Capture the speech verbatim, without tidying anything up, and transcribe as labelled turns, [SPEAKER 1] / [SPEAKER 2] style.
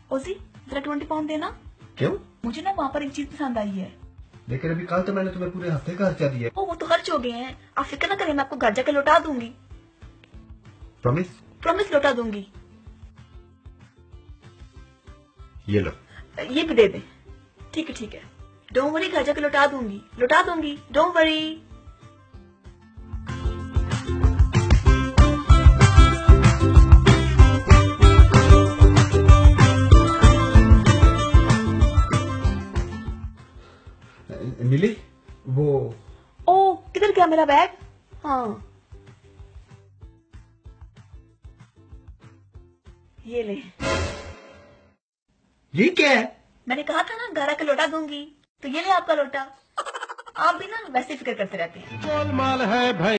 [SPEAKER 1] ओजी जरा twenty pound देना।
[SPEAKER 2] क्यों?
[SPEAKER 1] मुझे ना वहाँ पर एक चीज पसंद आई है।
[SPEAKER 2] लेकिन अभी कल तो मैंने तुम्हें पूरे हफ्ते का खर्चा दिया।
[SPEAKER 1] ओ वो तो खर्च हो गए हैं, आप फिक्र ना करें, मैं आपको घर जाके लौटा दूंगी।
[SPEAKER 2] प्रॉमिस?
[SPEAKER 1] प्रॉमिस लौटा दूंगी।
[SPEAKER 2] ये लो।
[SPEAKER 1] ये भी दे दे। ठीक है ठीक है, डोंट वरी, घर जाके लौटा दूंगी, लौटा दूंगी, डोंट वरी।
[SPEAKER 2] मिली वो?
[SPEAKER 1] ओ किधर गया मेरा बैग? हाँ ये ले।
[SPEAKER 2] ये क्या है?
[SPEAKER 1] मैंने कहा था ना घर आके लौटा दूंगी, तो ये ले आपका लोटा। आप भी ना वैसे फिक्र करते रहते हैं।
[SPEAKER 3] गोलमाल है भाई।